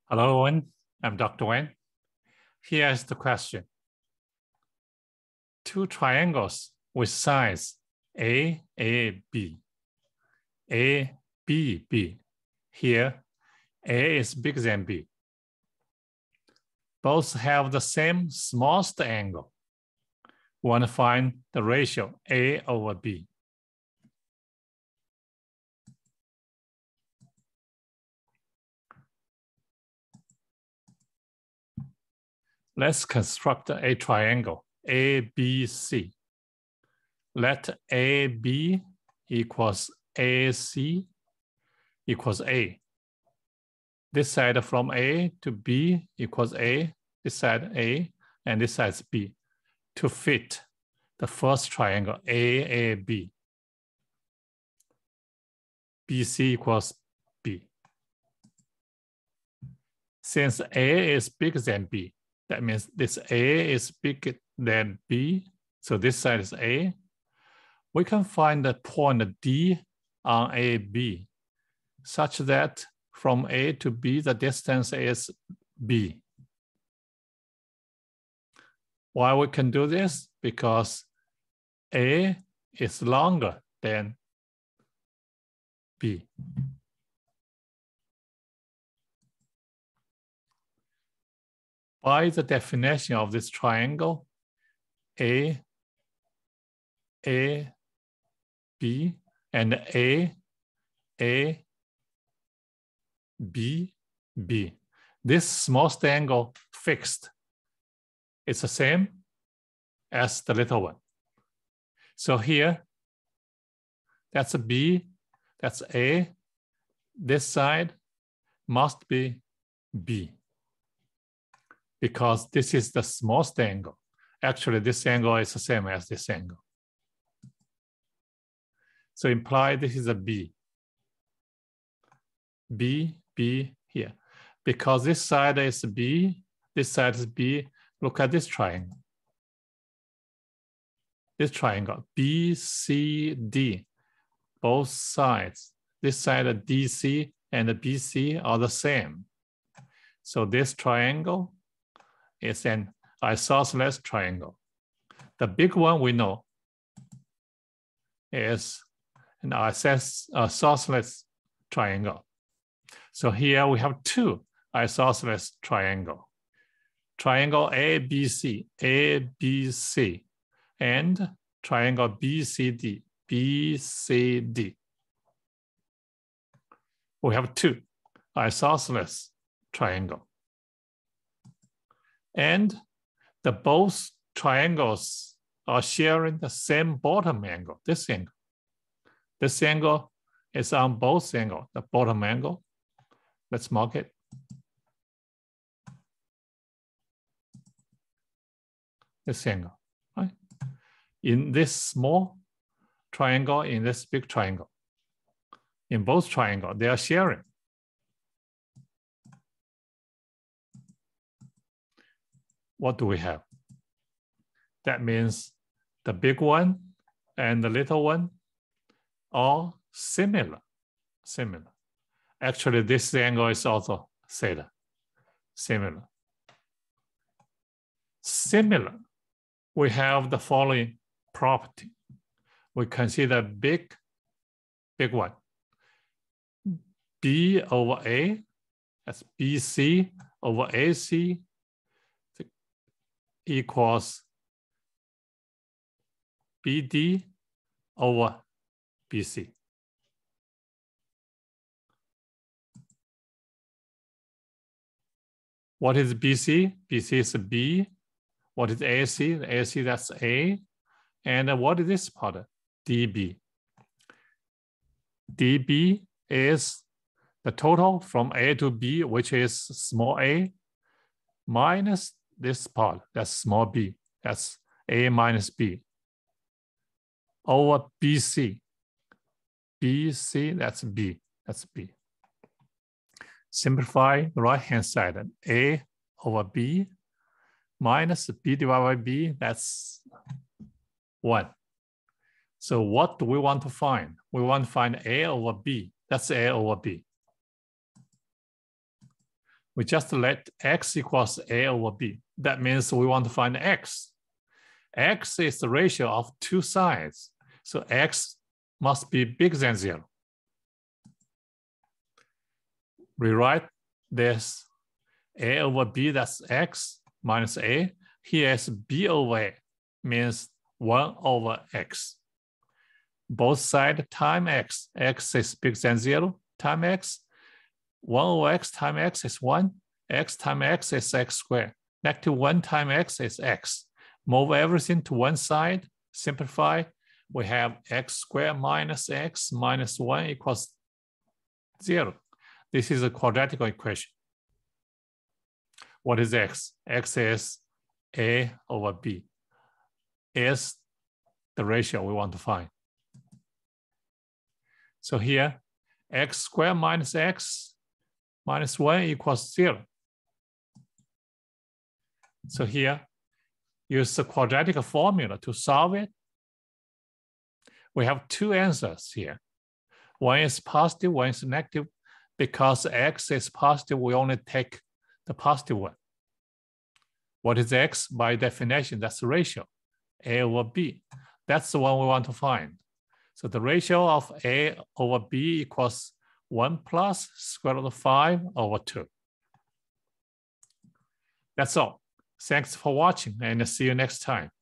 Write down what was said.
Hello, everyone. I'm Dr. Wen. Here is the question. Two triangles with sides A, B. A, B, B. Here, A is bigger than B. Both have the same smallest angle. We want to find the ratio A over B. Let's construct a triangle, ABC. Let AB equals AC equals A. This side from A to B equals A, this side A, and this side is B, to fit the first triangle, AAB. BC equals B. Since A is bigger than B, that means this A is bigger than B, so this side is A. We can find the point D on AB such that from A to B, the distance is B. Why we can do this? Because A is longer than B. By the definition of this triangle, A, B, and A, B, B. This smallest angle fixed. It's the same as the little one. So here, that's a B, that's A. This side must be B, because this is the smallest angle. Actually, this angle is the same as this angle. So imply this is a B. B, B here. Because this side is B, this side is B, look at this triangle. This triangle, BCD, both sides. This side of DC and the BC are the same. So this triangle is an isosceles triangle. The big one we know is an isosceles triangle. So here we have two isosceles triangle. Triangle ABC, ABC, and triangle BCD, BCD. We have two isosceles triangle. And the both triangles are sharing the same bottom angle, this angle. This angle is on both angles, the bottom angle. Let's mark it. This angle, right? In this small triangle, in this big triangle. In both triangles, they are sharing. What do we have? That means the big one and the little one are similar. Actually, this angle is also similar. We have the following property. We consider big one. B over A, that's BC over AC equals BD over BC. What is BC? BC is B. What is AC? AC, that's A. And what is this part? DB. DB is the total from A to B, which is small a, minus this part, that's small b, that's A minus B, over BC. BC, that's B. Simplify the right-hand side, A over B minus B divided by B, that's 1. So what do we want to find? We want to find A over B. That's A over B. We just let x equals a over b. That means we want to find x. X is the ratio of two sides. So x must be bigger than 0. Rewrite this a over b, that's x minus a. Here is b over a, means 1 over x. Both sides times x. X is bigger than 0 times x. 1 over x times x is 1. X times x is x squared. Negative 1 times x is x. Move everything to one side. Simplify. We have x squared minus x minus 1 equals 0. This is a quadratic equation. What is x? X is a over b. Is the ratio we want to find. So here, x squared minus x minus 1 equals 0. So here, use the quadratic formula to solve it. We have two answers here. One is positive, one is negative. Because x is positive, we only take the positive one. What is x? By definition, that's the ratio, a over b. That's the one we want to find. So the ratio of a over b equals 1 plus square root of 5 over 2. That's all. Thanks for watching and see you next time.